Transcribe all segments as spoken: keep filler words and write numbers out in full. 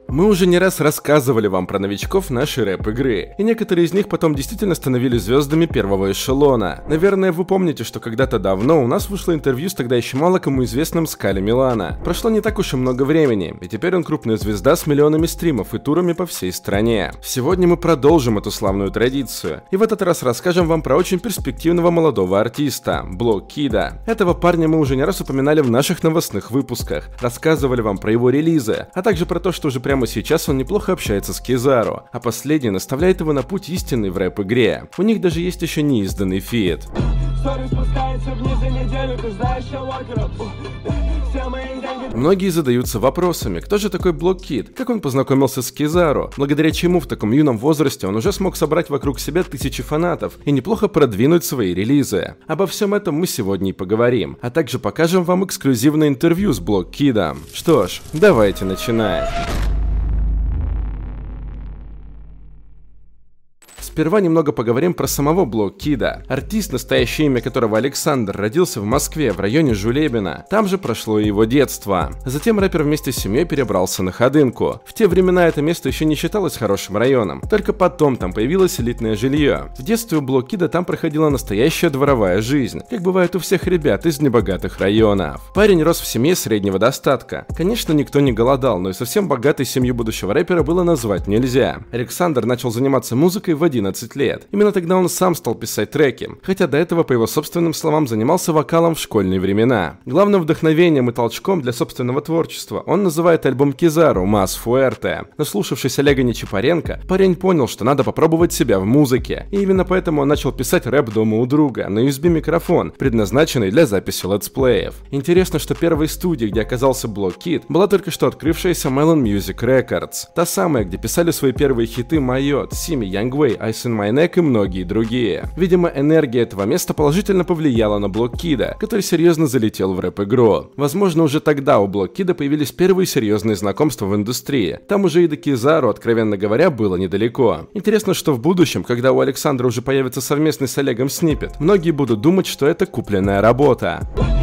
Мы уже не раз рассказывали вам про новичков нашей рэп-игры, и некоторые из них потом действительно становились звездами первого эшелона. Наверное, вы помните, что когда-то давно у нас вышло интервью с тогда еще мало кому известным Скали Милана. Прошло не так уж и много времени, и теперь он крупная звезда с миллионами стримов и турами по всей стране. Сегодня мы продолжим эту славную традицию, и в этот раз расскажем вам про очень перспективного молодого артиста, Block Kid'A. Этого парня мы уже не раз упоминали в наших новостных выпусках, рассказывали вам про его релизы, а также про то, что уже прямо сейчас он неплохо общается с Кизару, а последний наставляет его на путь истинный в рэп-игре. У них даже есть еще неизданный фит. Многие задаются вопросами, кто же такой Block Kid, как он познакомился с Кизару, благодаря чему в таком юном возрасте он уже смог собрать вокруг себя тысячи фанатов и неплохо продвинуть свои релизы. Обо всем этом мы сегодня и поговорим, а также покажем вам эксклюзивное интервью с Block Kid'A. Что ж, давайте начинать. Сперва немного поговорим про самого Block Kid'A. Артист, настоящее имя которого Александр, родился в Москве, в районе Жулебина. Там же прошло и его детство. Затем рэпер вместе с семьей перебрался на Ходынку. В те времена это место еще не считалось хорошим районом. Только потом там появилось элитное жилье. В детстве у Block Kid'A там проходила настоящая дворовая жизнь, как бывает у всех ребят из небогатых районов. Парень рос в семье среднего достатка. Конечно, никто не голодал, но и совсем богатой семью будущего рэпера было назвать нельзя. Александр начал заниматься музыкой в одиннадцать лет. Именно тогда он сам стал писать треки, хотя до этого, по его собственным словам, занимался вокалом в школьные времена. Главным вдохновением и толчком для собственного творчества он называет альбом Кизару «Más Fuerte». Наслушавшись Олега Нечипаренко, парень понял, что надо попробовать себя в музыке, и именно поэтому он начал писать рэп дома у друга на ю эс би-микрофон, предназначенный для записи летсплеев. Интересно, что первой студией, где оказался Block Kid, была только что открывшаяся Melon Music Records, та самая, где писали свои первые хиты Майот, Сими, Youngway, Ice in My Neck и многие другие. Видимо, энергия этого места положительно повлияла на Block Kid'A, который серьезно залетел в рэп-игру. Возможно, уже тогда у Block Kid'A появились первые серьезные знакомства в индустрии. Там уже и до Кизару, откровенно говоря, было недалеко. Интересно, что в будущем, когда у Александра уже появится совместный с Олегом сниппет, многие будут думать, что это купленная работа.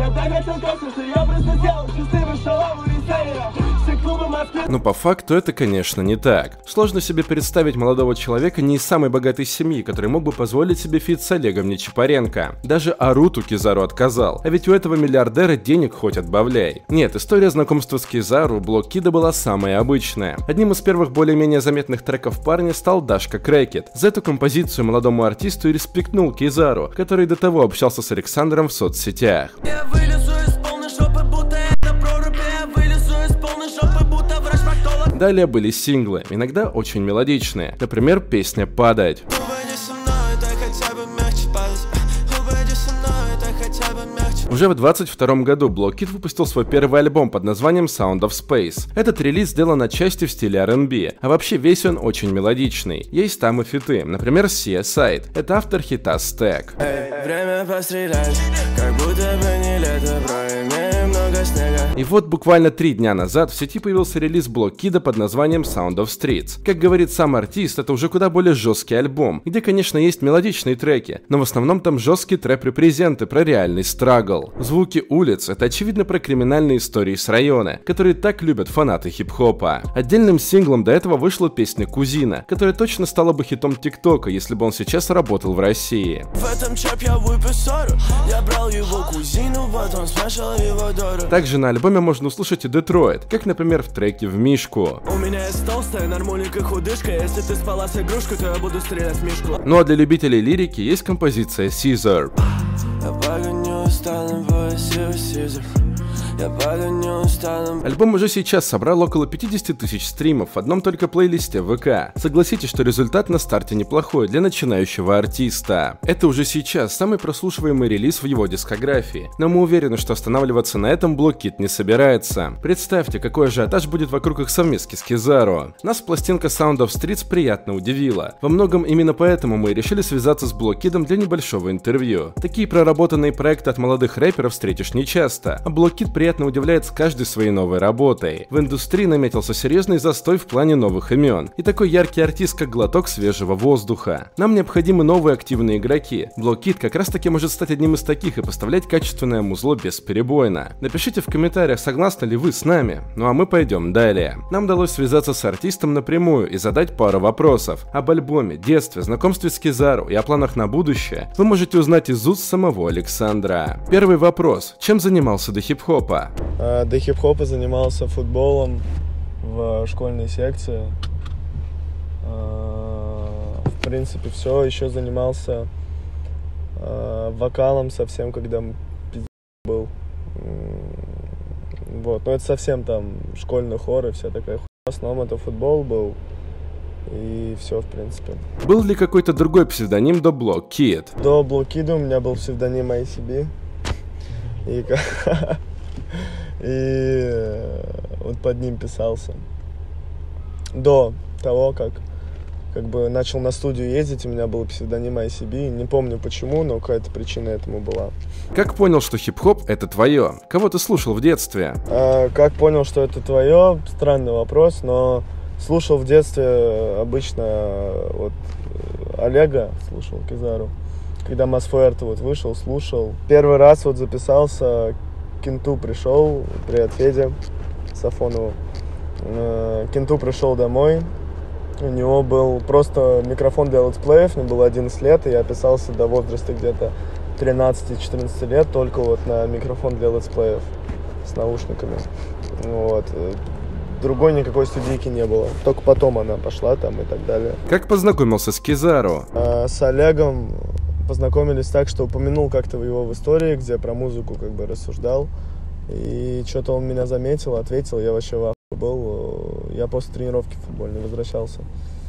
Но по факту это, конечно, не так. Сложно себе представить молодого человека не из самой богатой семьи, который мог бы позволить себе фит с Олегом Нечипаренко. Даже Аруту Кизару отказал, а ведь у этого миллиардера денег хоть отбавляй. Нет, история знакомства с Кизару у Block Kid'A была самая обычная. Одним из первых более-менее заметных треков парня стал Дашка Крэкет. За эту композицию молодому артисту и респектнул Кизару, который до того общался с Александром в соцсетях. Далее были синглы, иногда очень мелодичные, например, песня «Падать». Уже в двадцать втором году Block Kid выпустил свой первый альбом под названием Sound of Space. Этот релиз сделан отчасти в стиле ар энд би, а вообще весь он очень мелодичный. Есть там и фиты, например, Suicide. Это автор хита Stack. И вот буквально три дня назад в сети появился релиз Block Kid'A под названием Sound of Streets. Как говорит сам артист, это уже куда более жесткий альбом, где, конечно, есть мелодичные треки, но в основном там жесткие трэп-репрезенты про реальный страгл. Звуки улиц — это очевидно про криминальные истории с района, которые так любят фанаты хип-хопа. Отдельным синглом до этого вышла песня «Кузина», которая точно стала бы хитом ТикТока, если бы он сейчас работал в России. В этом чап я выпил ссору, я брал его кузину, вот он смешал его дору. Также на альбоме можно услышать и Детройт, как, например, в треке «В Мишку». У меня есть толстая, нормальненькая худышка, если ты спала с игрушкой, то я буду стрелять в Мишку. Ну а для любителей лирики есть композиция «Caesar». Альбом уже сейчас собрал около пятидесяти тысяч стримов в одном только плейлисте в ВК. Согласитесь, что результат на старте неплохой для начинающего артиста. Это уже сейчас самый прослушиваемый релиз в его дискографии, но мы уверены, что останавливаться на этом Block Kid не собирается. Представьте, какой ажиотаж будет вокруг их совместки с Кизару. Нас пластинка Sound of Streets приятно удивила. Во многом именно поэтому мы решили связаться с Block Kid'A для небольшого интервью. Такие проработанные проекты от молодых рэперов встретишь нечасто, а Block Kid при приятно удивляет с каждой своей новой работой. В индустрии наметился серьезный застой в плане новых имен. И такой яркий артист, как глоток свежего воздуха. Нам необходимы новые активные игроки. Блокид как раз таки может стать одним из таких и поставлять качественное музло бесперебойно. Напишите в комментариях, согласны ли вы с нами. Ну а мы пойдем далее. Нам удалось связаться с артистом напрямую и задать пару вопросов. Об альбоме, детстве, знакомстве с Кизару и о планах на будущее вы можете узнать из уст самого Александра. Первый вопрос. Чем занимался до хип-хопа? А, до хип-хопа занимался футболом в школьной секции. А, в принципе, все. Еще занимался а, вокалом совсем, когда пиздец был. Вот. Но это совсем там школьный хор и вся такая хуйня. В основном это футбол был. И все, в принципе. Был ли какой-то другой псевдоним до Блокид? До Блокида у меня был псевдоним ай си би. И, и вот под ним писался. До того, как, как бы начал на студию ездить, у меня был псевдоним ай си би. Не помню почему, но какая-то причина этому была. Как понял, что хип-хоп — это твое? Кого ты слушал в детстве? А, как понял, что это твое? Странный вопрос, но слушал в детстве обычно вот Олега, слушал Кизару. Когда Мосфуэрто вот вышел, слушал. Первый раз вот записался, Кенту пришел, привет Феде Сафонову. Кенту пришел домой, у него был просто микрофон для летсплеев, мне было одиннадцать лет, и я писался до возраста где-то тринадцати-четырнадцати лет только вот на микрофон для летсплеев с наушниками. Вот. Другой никакой студийки не было. Только потом она пошла там и так далее. Как познакомился с Кизару? А, с Олегом познакомились так, что упомянул как-то его в истории, где про музыку как бы рассуждал. И что-то он меня заметил, ответил, я вообще в ахуе был. Я после тренировки футбольной возвращался.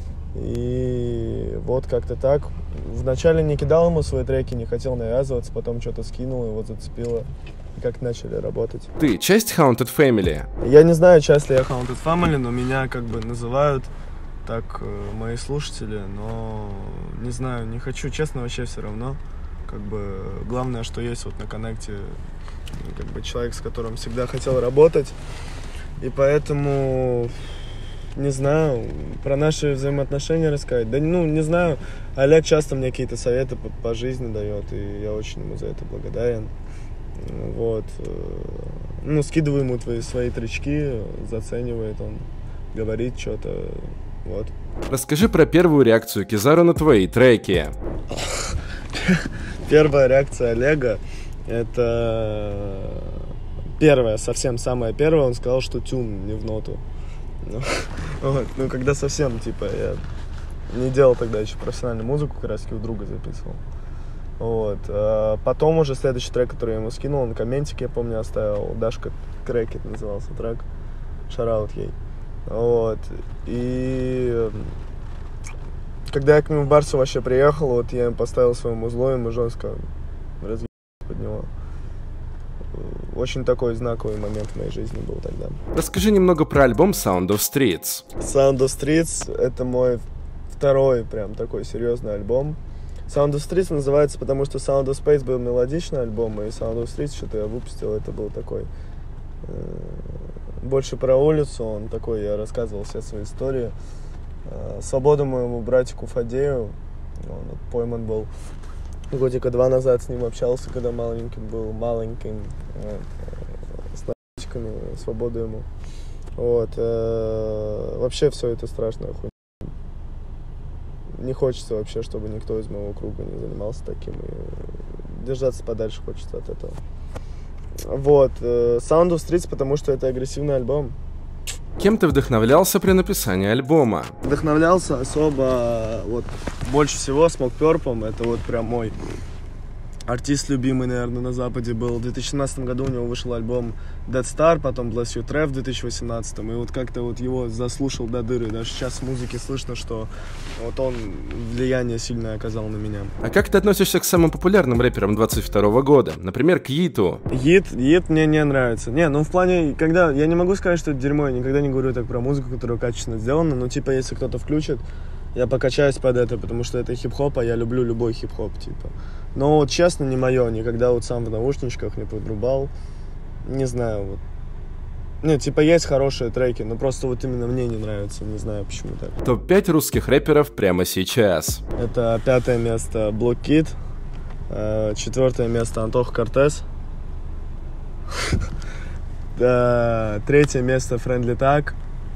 И вот как-то так. Вначале не кидал ему свои треки, не хотел навязываться, потом что-то скинул, его зацепило. И как начали работать. Ты часть Haunted Family? Я не знаю, часть ли я Haunted Family, но меня как бы называют так э, мои слушатели, но не знаю, не хочу, честно, вообще все равно. Как бы главное, что есть вот на коннекте как бы человек, с которым всегда хотел работать. И поэтому не знаю, про наши взаимоотношения рассказать. Да ну, не знаю, Олег часто мне какие-то советы по, по жизни дает, и я очень ему за это благодарен. Вот. Ну, скидываю ему твои, свои тречки, заценивает он, говорит что-то. Вот. Расскажи про первую реакцию Кизару на твои треки. Первая реакция Олега, это первая, совсем самая первая, он сказал, что тюн не в ноту. Ну, вот. Ну, когда совсем, типа, я не делал тогда еще профессиональную музыку, как раз у друга записывал. Вот. А потом уже следующий трек, который я ему скинул, он комментик, я помню, оставил. Дашка Крэкет назывался трек. Шараут ей. Вот. И когда я к нему в Барсу вообще приехал, вот я ему поставил свое музло, и мы жестко развились под него. Очень такой знаковый момент в моей жизни был тогда. Расскажи немного про альбом Sound of Streets. Sound of Streets — это мой второй прям такой серьезный альбом. Sound of Streets называется, потому что Sound of Space был мелодичный альбом, и Sound of Streets что-то я выпустил, это был такой э, больше про улицу, он такой, я рассказывал все свои истории. Э, свободу моему братику Фадею, он вот, пойман был годика два назад, с ним общался, когда маленьким был, маленьким, э, с наркотиками, свободу ему. Вот, э, вообще все это страшная хуйня. Не хочется вообще, чтобы никто из моего круга не занимался таким. И держаться подальше хочется от этого. Вот. Sound of Streets, потому что это агрессивный альбом. Кем ты вдохновлялся при написании альбома? Вдохновлялся особо, вот, больше всего Smoke Purple. Это вот прям мой артист любимый, наверное, на Западе был. В две тысячи семнадцатом году у него вышел альбом Dead Star, потом Bless You Trev в две тысячи восемнадцатом. И вот как-то вот его заслушал до дыры. Даже сейчас в музыке слышно, что вот он влияние сильное оказал на меня. А как ты относишься к самым популярным рэперам двадцать второго года? Например, к Йиту? Йит, Йит мне не нравится. Не, ну в плане, когда... Я не могу сказать, что это дерьмо. Я никогда не говорю так про музыку, которая качественно сделана. Но типа, если кто-то включит, я покачаюсь под это, потому что это хип-хоп, а я люблю любой хип-хоп, типа. Но вот честно, не мое, никогда вот сам в наушничках не подрубал. не знаю, вот. Нет, типа есть хорошие треки, но просто вот именно мне не нравится, не знаю почему так. топ пять русских рэперов прямо сейчас. Это пятое место Block Kid, четвертое место Антоха Кортес, третье место Friendly Tag,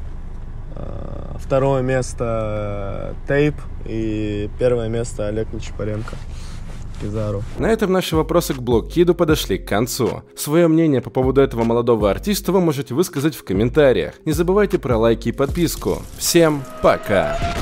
второе место Tape и первое место Олег Нечапаренко. На этом наши вопросы к Block Kid'у подошли к концу. Свое мнение по поводу этого молодого артиста вы можете высказать в комментариях. Не забывайте про лайки и подписку. Всем пока!